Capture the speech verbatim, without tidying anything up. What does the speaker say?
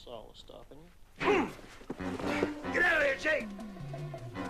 That's all was stopping you. Get out of here, Jake!